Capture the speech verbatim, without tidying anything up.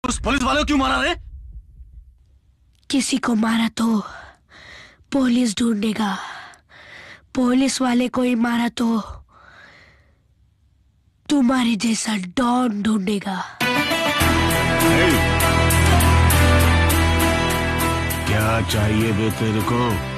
उस पुलिस वाले को क्यों मारा रे? किसी को मारा तो पुलिस ढूंढेगा, पुलिस वाले को ही मारा तो तुम्हारे जैसा डॉन ढूंढेगा। क्या चाहिए बे तेरे को?